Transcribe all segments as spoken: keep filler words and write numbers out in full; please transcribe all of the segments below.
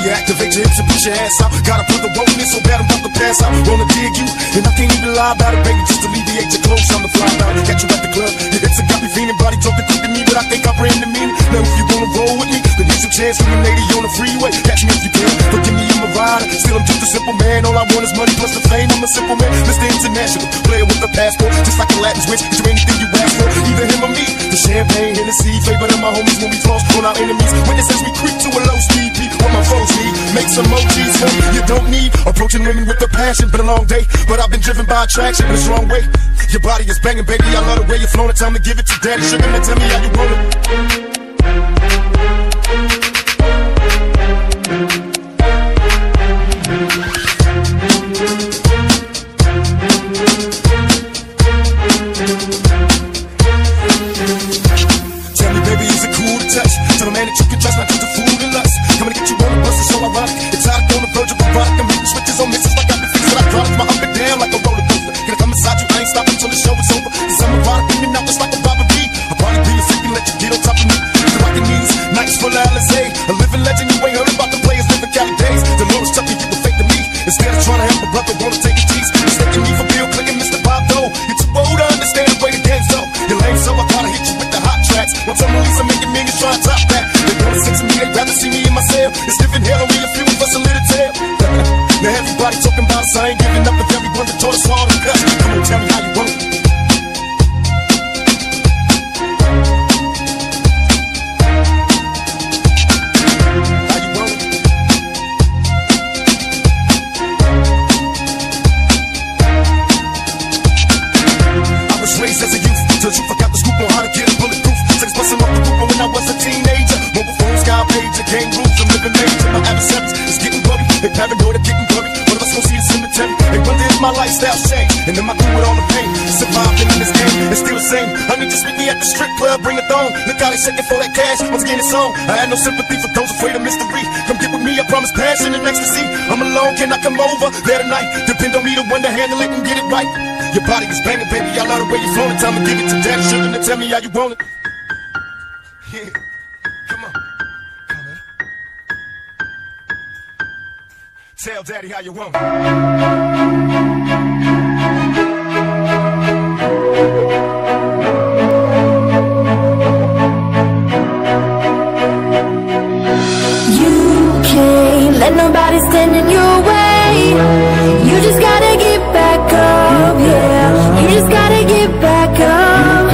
you activate your hips and put your ass out. Got a brother rolling it so bad I'm about to pass out. Wanna dig you, and I can't even lie about it, baby. Just alleviate your clothes, time to fly out. Got you at the club, your hips have got me feeling. Body talking quick to me, but I think I ran the meaning. Now if you wanna roll with me, then here's your chance from a lady on the freeway. Catch me if you can, but give me I'm a rider. Still I'm just a simple man, all I want is money plus the fame. I'm a simple man, Mister International, player with a passport, just like a Latin switch. Get you anything you ask for, either him or me. The champagne, Hennessy, flavor of my homies when we floss on our enemies. Witnesses we creep to a low speed, beat what my foes need. Make some emojis, no, you don't need. Approaching women with a passion, been a long day, but I've been driven by attraction in a strong way. Your body is banging, baby, I love the way you're flowing. Time to give it to daddy, sugar, now tell me how you want it. Tell me, baby, is it cool to touch? Tell a man that you can trust, not just a fool to lust. Coming to get you on the bus, it's so ironic. It's hot on the verge of a rock. I'm hitting switches on misses like I've been fixing. I drop my up and down like a roller coaster. Gonna come inside you, I ain't stopping till the show is over. Cause I'm a rider, in and out just like a robbery. A body being freaky, let you get on top of me. The rockin' knees, nights full of Alizé. A living legend, you ain't heard about the players living Cali days. The Lord's tough, you were fake to me. Instead of trying to help a brother, wanna take a tease. Mistaking me for Bill Clinton, Mister Bob Dole. You're too old to understand the way the game's go. You're lame, so I gotta hit you with the hot tracks. Once I'm released, I'm making millions trying to top that. They wanna sex me, they'd rather see me in my cell. It's different hell on me, a few of us a little tail. Now everybody talking about us, I ain't giving up with everyone that taught us all the cuss. Come on, tell me how you want it. How you want it? I was raised as a youth, till you forgot the scoop on how to get a bulletproof. Sex busting off the roof when I was a teenager. Mobile phone, sky pager, game rules, I'm living major. My adversaries is getting buggy, they paranoid of getting blurry. One of us gon' see the cemetery. They wonder if my lifestyle changed, and then I do with all the pain. Surviving in this game, it's still the same. Honey, just meet me at the strip club, bring a thong. Look how they shaking for that cash, once again it's on. I had no sympathy for those afraid of mystery. Come get with me, I promise passion and ecstasy. I'm alone, can I come over there tonight? Depend on me, the one to handle it and get it right. Your body is banging, baby, I love the way you're flowing. Time to give it to daddy, sugar, now tell me how you want it. Yeah, come on, come on. Tell daddy how you want it. Let nobody stand in your way. You just gotta get back up, yeah. You just gotta get back up,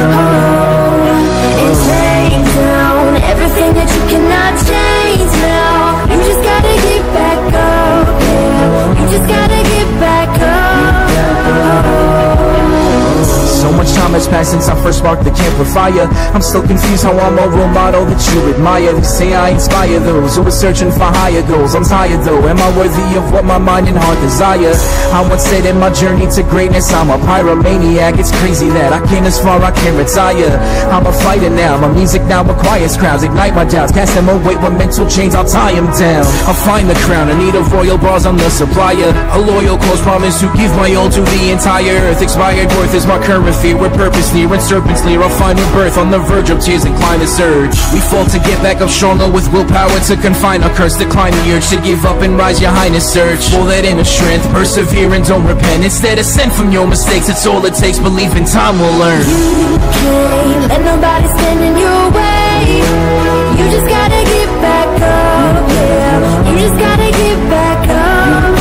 oh, and take down everything that you cannot change now. You just gotta get back up, yeah. You just gotta get back up, oh. So much time has passed since I first sparked the campfire. I'm still confused how I'm a role model that you admire. They say I inspire those who are searching for higher goals. I'm tired though, am I worthy of what my mind and heart desire? I once said in my journey to greatness I'm a pyromaniac. It's crazy that I came as far, I can't retire. I'm a fighter now, my music now requires crowds. Ignite my doubts, cast them away with mental chains, I'll tie them down. I'll find the crown, I need a royal bars, I'm the supplier. A loyal close promise to give my all to the entire earth. Expired worth is my current fear, with purpose near and serpents near. I'll find new birth on the verge of tears and climb the surge. We fall to get back up stronger with willpower to confine our curse. Decline the urge to give up and rise, your highness. Search for that inner strength, persevere and don't repent. Instead ascend from your mistakes, it's all it takes. Believe in time we'll learn. You can't let nobody stand in your way. You just gotta get back up, yeah. You just gotta get back up,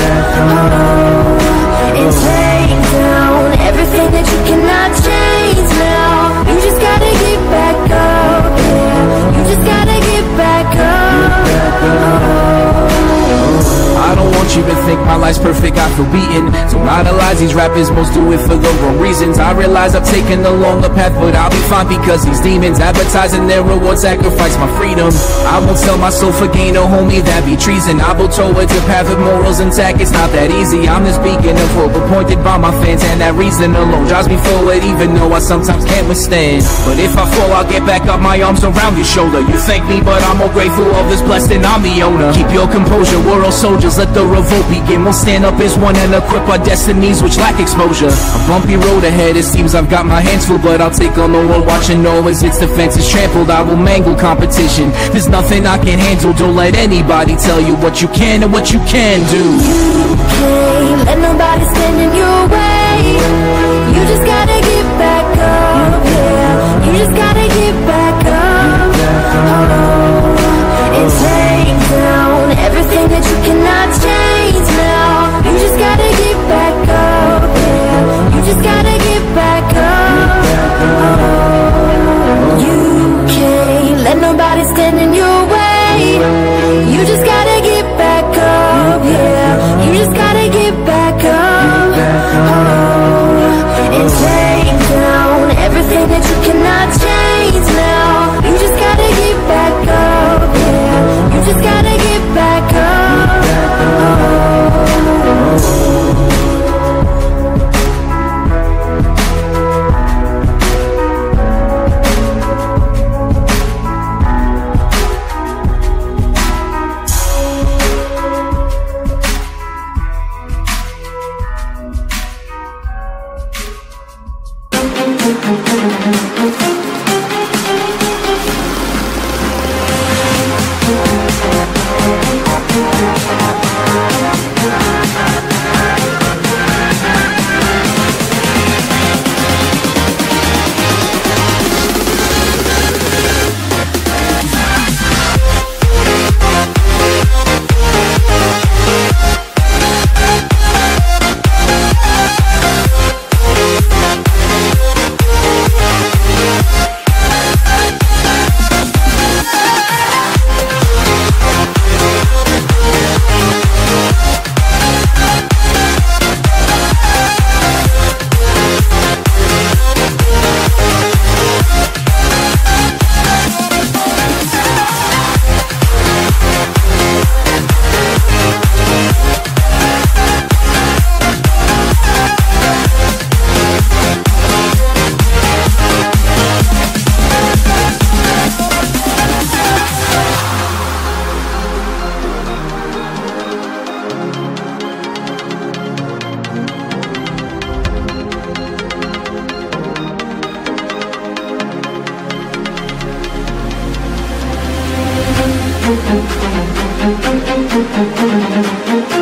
oh, and take down everything that you cannot change now. You just gotta get back up, yeah. You just gotta get back up, oh. I don't want you to think my life's perfect, I feel beaten. Don't idolize these rappers, most do it for the wrong reasons. I realize I've taken the longer path, but I'll be fine because these demons advertising their reward sacrifice my freedom. I won't sell my soul for gain, oh homie, that'd be treason. I will towards a path of morals intact, it's not that easy. I'm this beacon of hope appointed by my fans, and that reason alone drives me forward even though I sometimes can't withstand. But if I fall, I'll get back up, my arms around your shoulder. You thank me, but I'm more grateful of this blessing, I'm the owner. Keep your composure, we're all soldiers, let the revolt begin. We'll stand up as rise one and equip our destinies which lack exposure. A bumpy road ahead, it seems I've got my hands full, but I'll take on the world watching know as its defense is trampled. I will mangle competition, there's nothing I can handle. Don't let anybody tell you what you can and what you can do. You can't let nobody stand in your way. You just gotta get back up, yeah. You just gotta get back up, oh, and take down everything that you cannot change now. You just gotta get back up, yeah. You just gotta get back up, oh. You can't let nobody stand in your way. You just gotta get back up, yeah. You just gotta get back up, oh, and take down everything that you cannot change now. You just gotta get back up, yeah. You just gotta get back up, oh. Thank you.